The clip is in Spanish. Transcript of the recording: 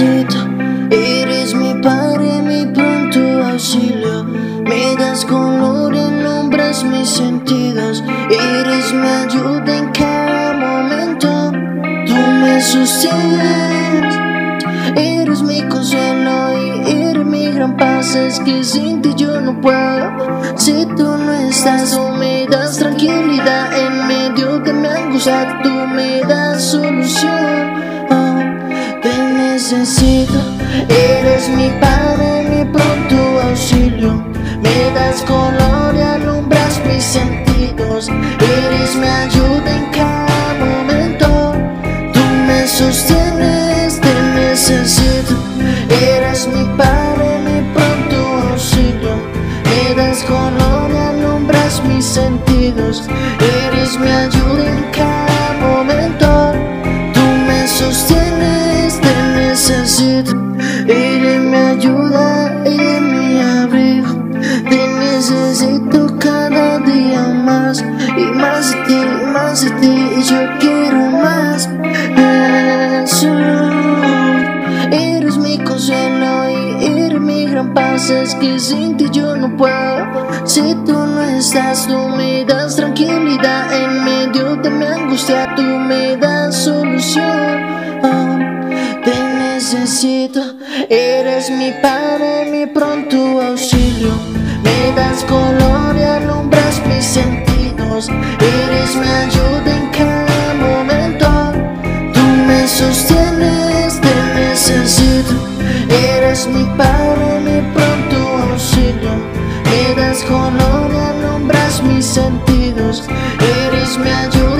necesito. Eres mi padre, mi pronto auxilio. Me das color y alumbras mis sentidos. Eres mi ayuda en cada momento. Tú me sostienes. Eres mi consuelo y eres mi gran paz. Es que sin ti yo no puedo. Si tú no estás, tú me das tranquilidad en medio de mi angustia. Tú me das solución. Te necesito. Eres mi padre, mi pronto auxilio. Me das color y alumbras mis sentidos. Eres mi ayuda en cada momento. Tú me sostienes, te necesito. Eres mi padre, mi pronto auxilio. Me das color y alumbras mis sentidos. Eres mi ayuda en cada momento. Tú me sostienes, te necesito. Eres mi ayuda, eres mi abrigo. Te necesito cada día más. Y más de ti, más de ti. Y yo quiero más. Jesús, eres mi consuelo y eres mi gran paz. Es que sin ti yo no puedo. Si tú no estás, tú me das tranquilidad en medio de mi angustia. Tú me das solución. Te necesito. Eres mi padre, mi pronto auxilio. Me das color y alumbras mis sentidos. Eres mi ayuda en cada momento. Tú me sostienes, te necesito. Eres mi padre, mi pronto auxilio. Me das color y alumbras mis sentidos. Eres mi ayuda.